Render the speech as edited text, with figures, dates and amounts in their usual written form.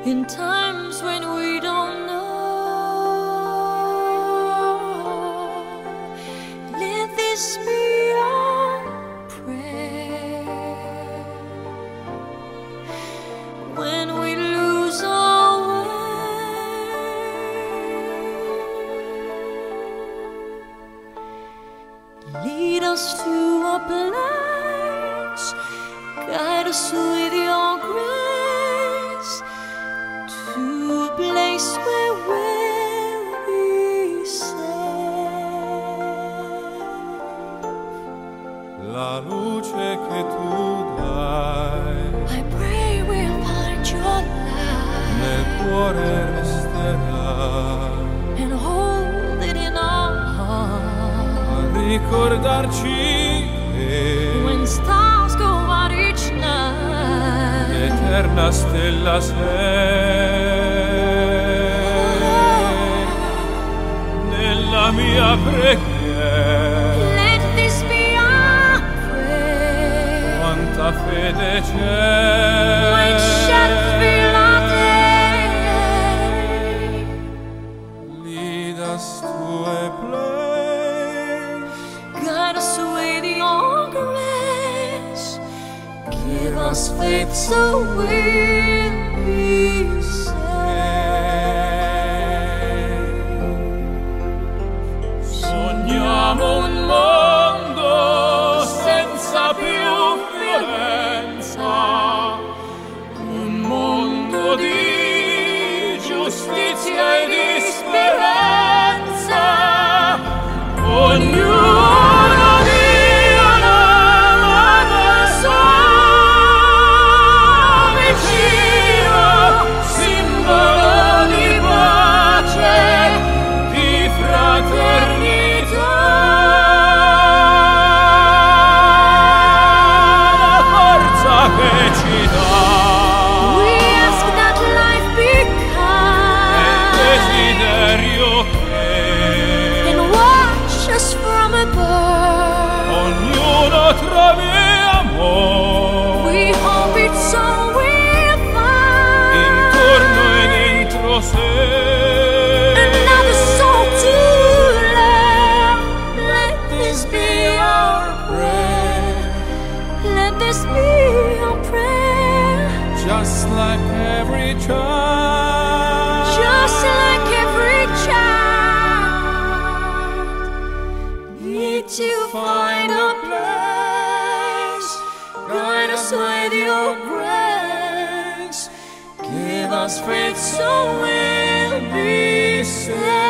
in times when we don't know. Let this be our prayer when we lose our way. Lead us to a place, guide us with your grace, to a place where we'll be safe. La luce che tu dai I pray we'll find your light nel cuore resterà, and hold it in our heart. a ricordarci che When stars go out each night, l'eterna stella sei nella mia preghiera. let this be our prayer. Quanta fede c'è When shadows fill our day, lead us to a place, guide us with your grace, give us faith so we'll be safe. sogniamo un mondo senza più violenza, un mondo di giustizia e di speranza, ognuno di una sua vicino, simbolo di pace, di fraternità, la forza che ci dà We ask that life be il kind desiderio che and watch us from above. ognuno trovi amore We hope it's all we'll find. intorno e dentro sé. Another soul to love. Let this be our prayer. Let this be our prayer. Just like every child, Just like every child, need to find a place. Guide us with your grace. Give us faith so we'll be saved.